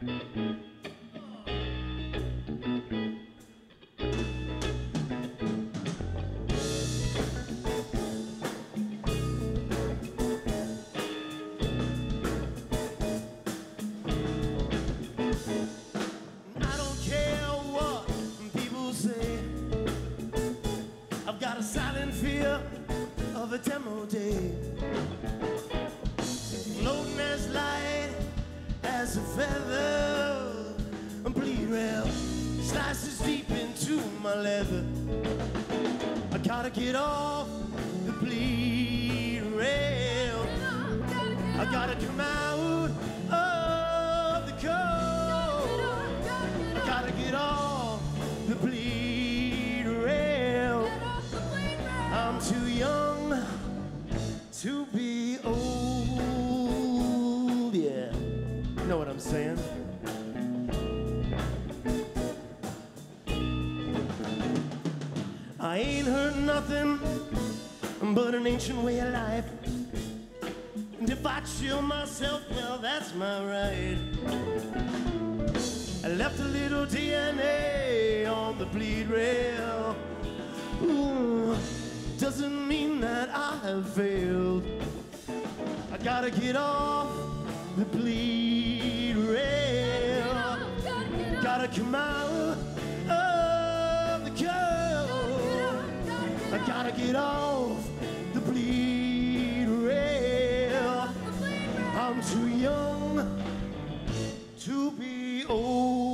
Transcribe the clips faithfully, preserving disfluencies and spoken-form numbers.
Of a demo day, floating as light as a feather, a bleed rail slices deep into my leather. I gotta get off the bleed rail. I gotta come out of the cold. I gotta get off the bleed rail. I'm too young to be old, yeah. You know what I'm saying? I ain't heard nothing but an ancient way of life. And if I chill myself, well, that's my right. I left a little D N A on the bleed rail. Ooh. Doesn't mean that I have failed. I gotta get off the bleed rail. Gotta come out of the cold. I gotta get off the bleed rail. I'm too young to be old.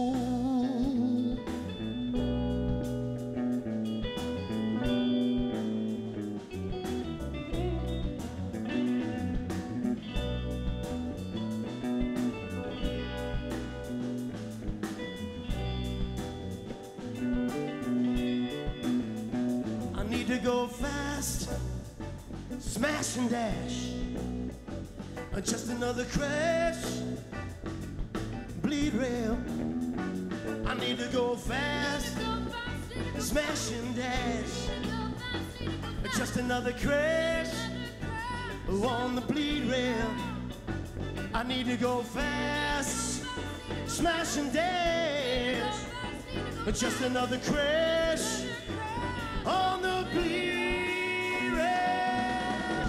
To go fast, smash and dash, just another crash, bleed rail. I need to go fast, smash and dash, just another crash on the bleed rail. I need to go fast, smash and dash, just another crash on the bleed rail.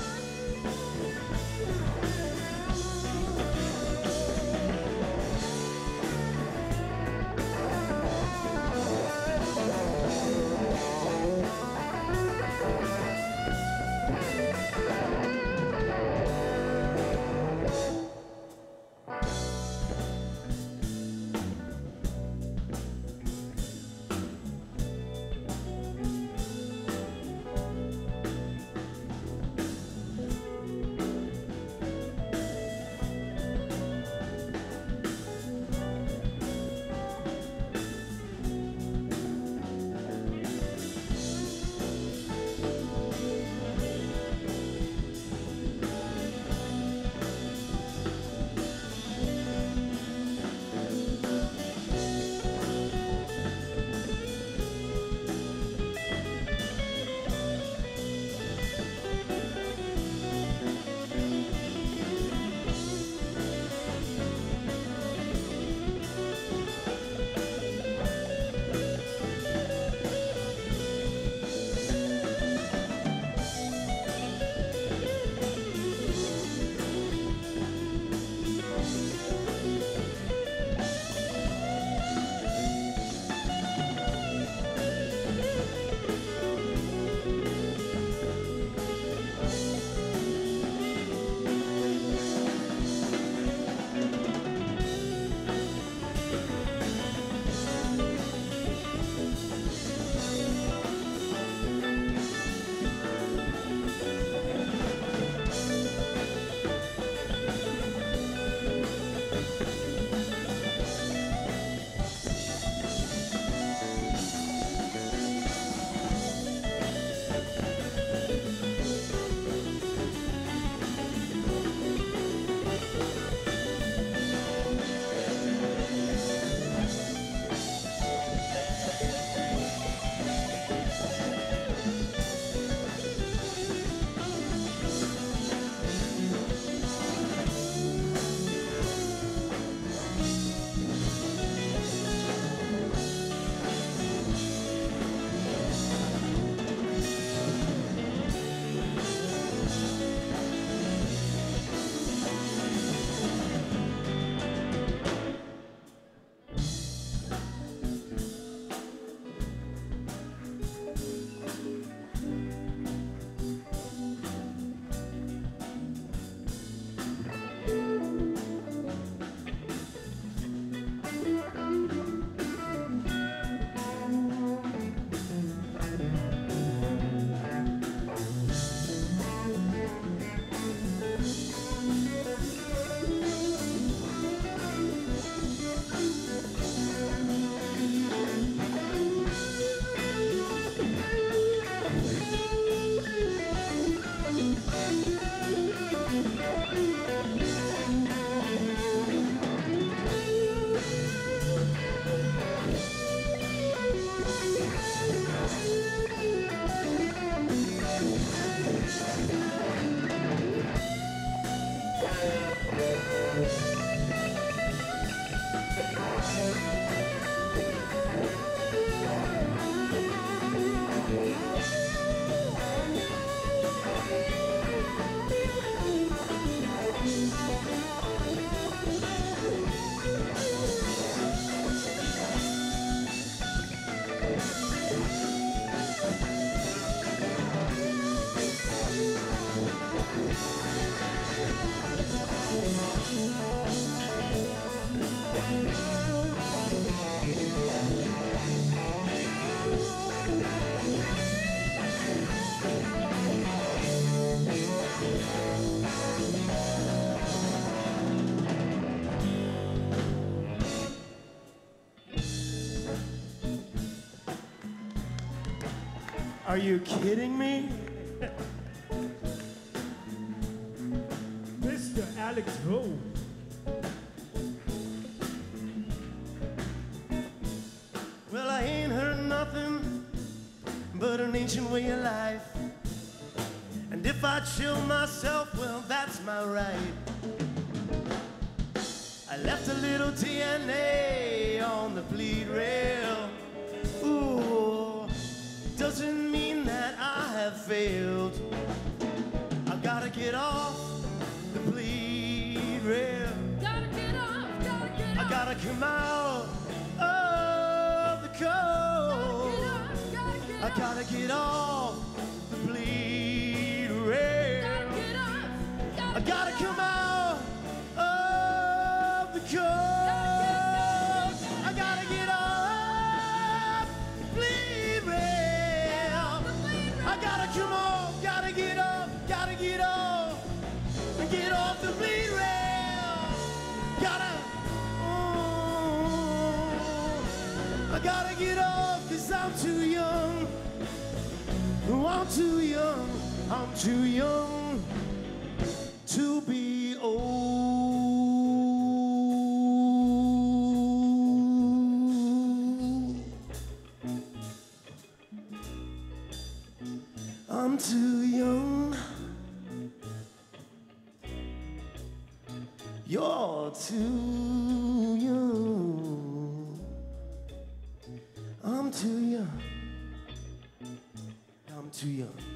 Are you kidding me? Mister Alex Rowe. Well, I ain't heard nothing but an ancient way of life. And if I chill myself, well, that's my right. I left a little D N A on the bleed rail. Ooh, doesn't mean that I have failed. I gotta get off the bleed rail. Gotta get off, gotta get off. I gotta come out of the cold. I gotta get off the bleed rail. I gotta come out of the cold. I gotta get off the bleed rail. I gotta come off, gotta get off, gotta get off, and get off the bleed rail. Gotta, oh, I gotta get off, 'cause I'm too young. Oh, I'm too young, I'm too young to be old. I'm too young. You're too young. I'm too young. I'm too young.